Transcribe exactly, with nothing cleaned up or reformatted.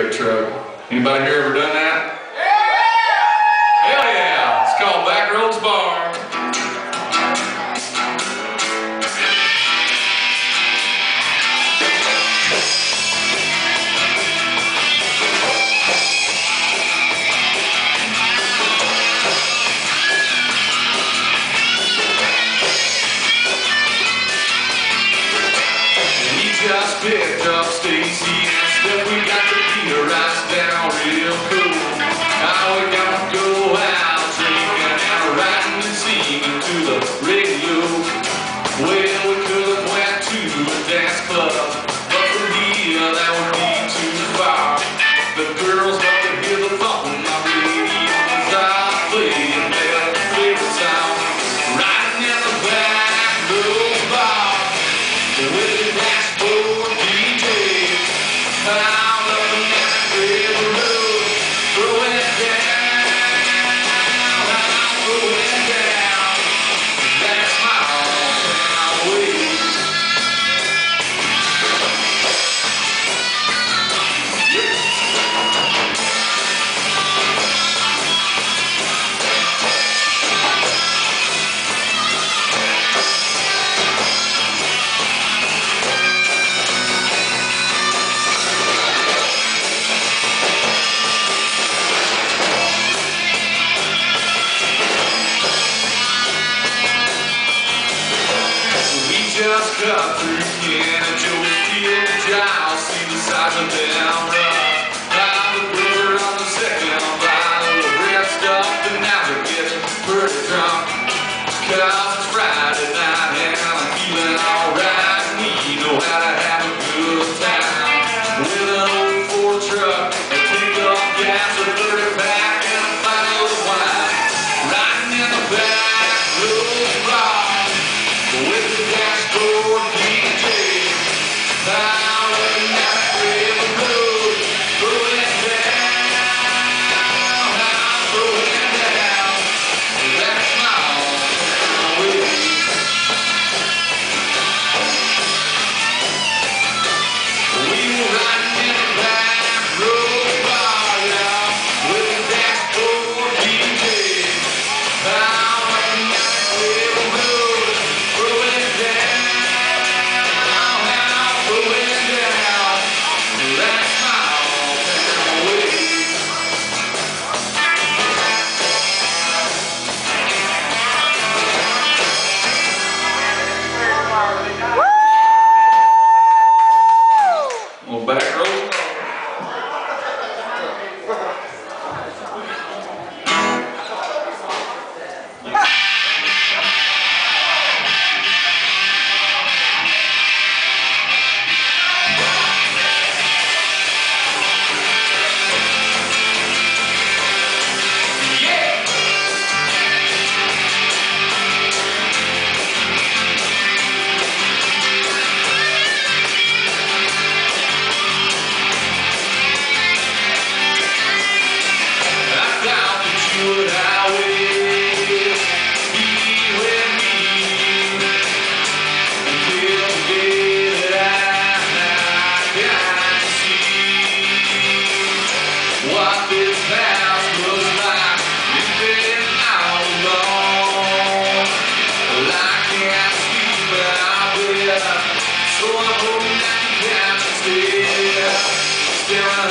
pickup truck. Anybody here ever done that? Hell yeah! It's called Back Roads Bar. Just picked up Stacy and stuff. We got the beer right down real cool. Now we're gonna go out drinking and writing and singing to the radio. Well, we could have went to a dance club, but from here that would be too far. The girls love to hear the thump in my radio as I play their favorite song. Riding in the back road bar with the dashboard D J, out of the night river road, throwing it down, I'm throwing it down. That's my hometown way. Just cut through Canada, Joe Field, Giles, see the size of them rough. Found the brother on the second bottle of red stuff, and now they're getting pretty drunk. Cause it's Friday night and I'm feeling alright. We know how to have a good time. With an old Ford truck, a tank of gas, a thirty pack, and a bottle of wine. Riding in the back road bar with the dashboard D J, down in that river road, throwing it down, I'm throwing it down. That's my hometown way. We were riding in the back road bar, yeah, with the dashboard D J, down in that river road, throwing it down. Well, back road. What this house looks like, you've been all alone. Well, I can't sleep out there, so I'm hoping that you can stay. Staring